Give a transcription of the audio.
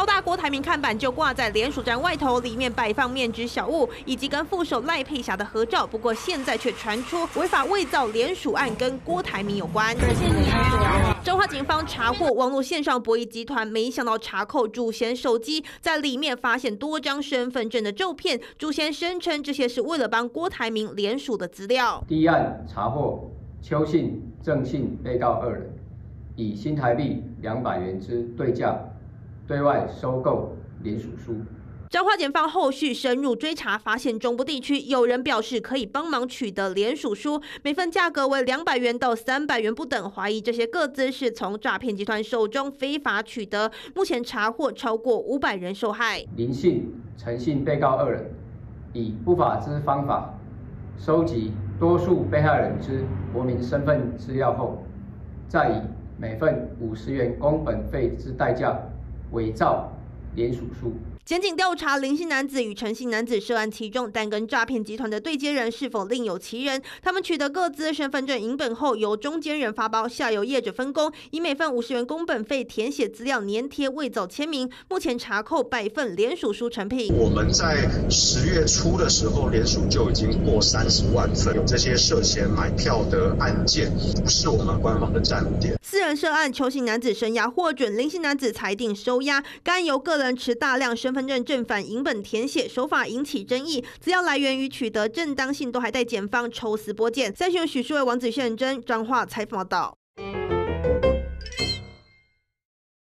超大郭台铭看板就挂在联署站外头，里面摆放面纸小物以及跟副手赖佩霞的合照。不过现在却传出违法伪造联署案跟郭台铭有关。彰化警方查获网络线上博弈集团，没想到查扣主嫌手机，在里面发现多张身份证的照片，主嫌声称这些是为了帮郭台铭联署的资料。 第一案查获邱姓、郑姓被告2人，以新台币200元之对价对外收购联署书。 彰化检方后续深入追查，发现中部地区有人表示可以帮忙取得联署书，每份价格为200元到300元不等，怀疑这些个资是从诈骗集团手中非法取得。目前查获超过500人受害。 林姓、陈姓被告2人，以不法之方法收集多数被害人之国民身份资料后，再以每份50元工本费之代价伪造联署书。 检警调查林姓男子与陈姓男子涉案其中，但跟诈骗集团的对接人是否另有其人？他们取得各自身份证影本后，由中间人发包，下游业者分工，以每份50元工本费填写资料、粘贴、伪造签名。目前查扣100份联署书成品。 我们在10月初的时候，联署就已经过30万份，有这些涉嫌买票的案件，不是我们官方的站点。 4人涉案，邱姓男子声押获准，林姓男子裁定收押。该案由个人持大量身份证正反影本填写，手法引起争议，资料来源与取得正当性都还待检方抽丝剥茧。3新闻许淑伟、王子宪真彰化采访报道。